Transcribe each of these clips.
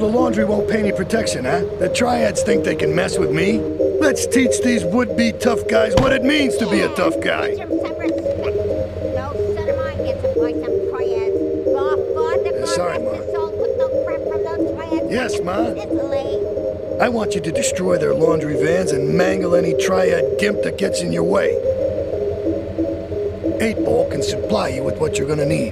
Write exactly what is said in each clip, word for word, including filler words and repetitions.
laundry won't pay any protection, huh? The triads think they can mess with me? Let's teach these would-be tough guys what it means to be a tough guy. Uh, sorry, Ma. Yes, Ma. I want you to destroy their laundry vans and mangle any triad gimp that gets in your way. Eight Ball can supply you with what you're gonna need.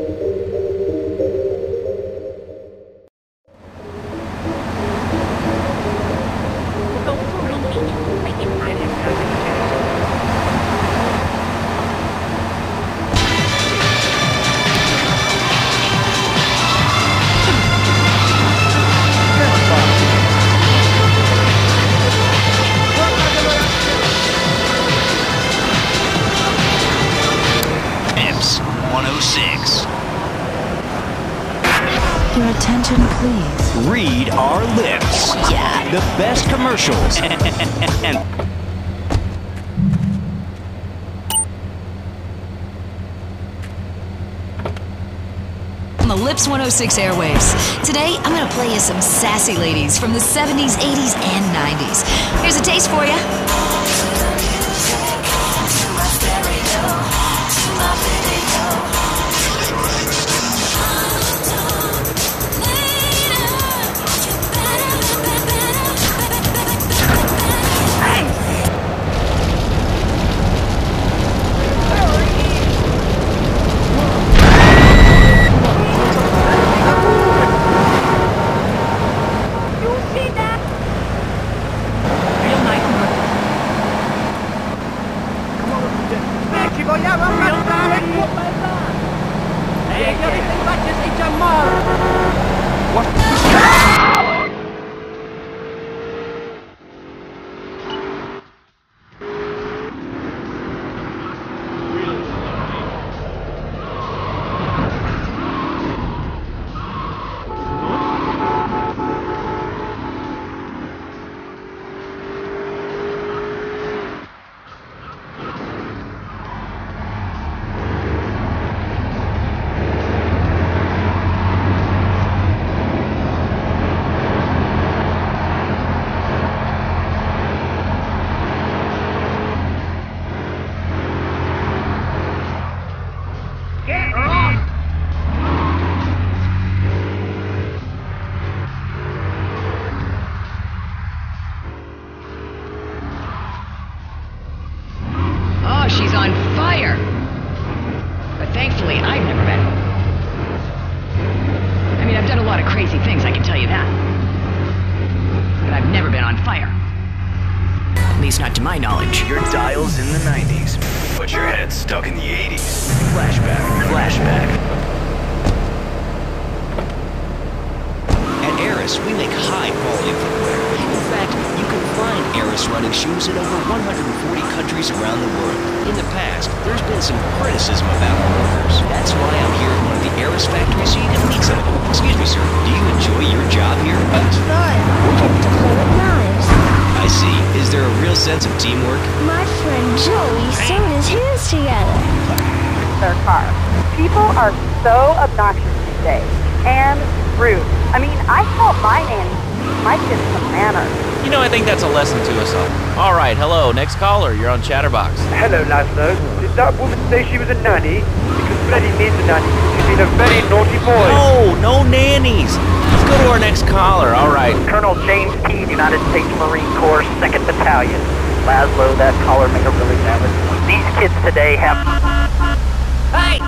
Your attention, please. Read our lips. Yeah. The best commercials. And on the Lips one oh six airwaves. Today, I'm gonna play you some sassy ladies from the seventies, eighties, and nineties. Here's a taste for you. She's on fire. But thankfully, I've never been. I mean, I've done a lot of crazy things, I can tell you that. But I've never been on fire. At least not to my knowledge. your dial's in the nineties, but your head's stuck in the eighties. Flashback, flashback. At Eris, we make high-quality footwear. In fact, you can find Eris running shoes in over one hundred forty countries around the world. In the past, there's been some criticism about our workers. That's why I'm here at one of the Eris factories so you can meet some of them. Excuse me, sir. Do you enjoy your job here? It's fun. We get to play with knives. I see. Is there a real sense of teamwork? My friend Joey sewed his hands together. Their car. People are so obnoxious these days. And rude. I mean, I taught my nanny my kids some manners. You know, I think that's a lesson to us all. All right, hello, next caller. You're on Chatterbox. Hello, Laszlo. Did that woman say she was a nanny? Because Freddie means a nanny. She's been a very naughty boy. No, no nannies. Let's go to our next caller. All right. Colonel James Key, United States Marine Corps, second Battalion. Laszlo, that caller made a really valid point. These kids today have... Hey!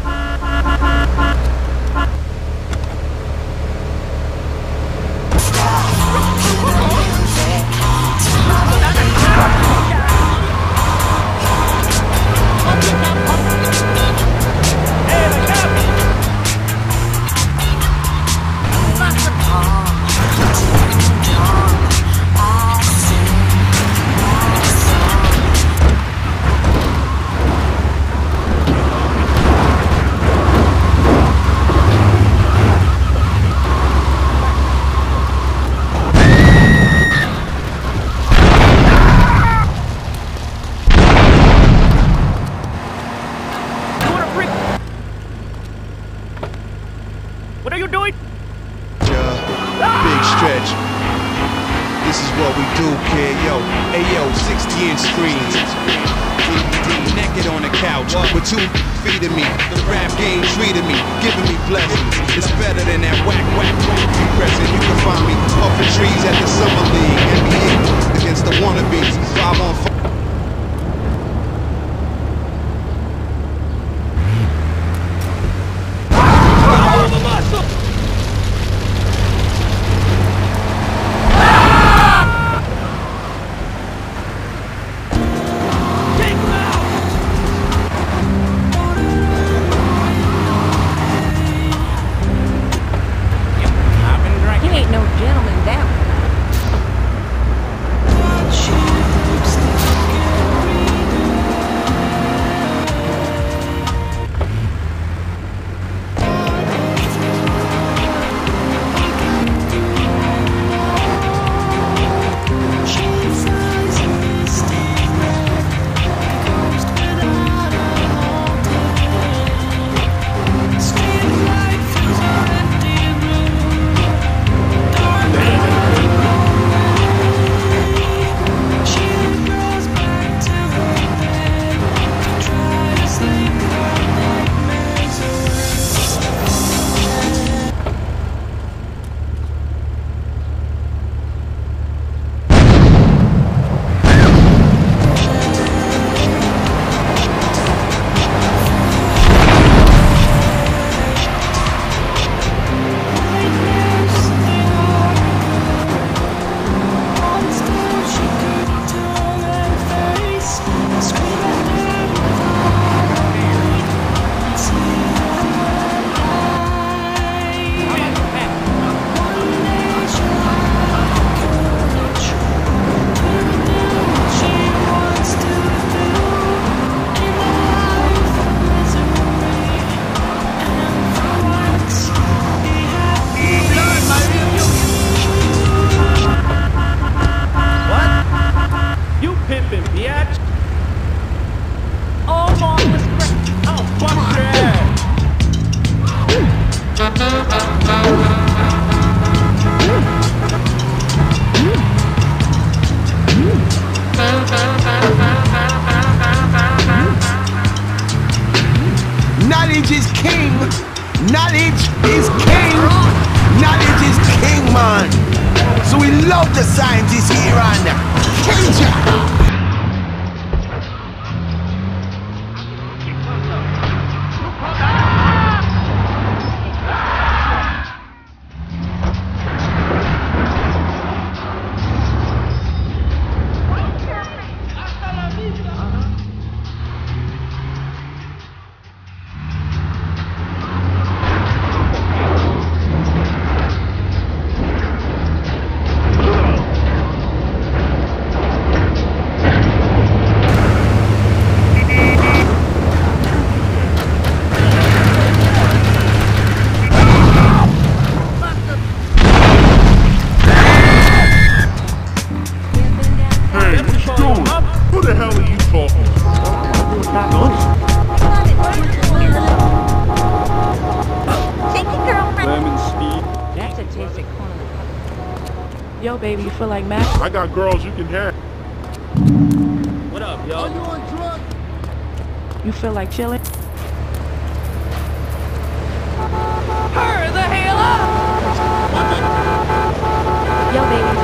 stretch. This is what we do, kid. Yo, hey yo, sixty inch screens. Naked on the couch with two feet of me. The rap game treated me, giving me blessings. It's better than that whack whack present. You can find me off the trees at the Summer League, N B A against the wannabes. Five on five. Knowledge is king. Knowledge is king. Knowledge is king, man. So we love the scientists here and Kenja. Yo, baby, you feel like Mac? I got girls you can have. What up, yo? Are you on drugs? You feel like chilling? Hurry the hell up! Yo, baby,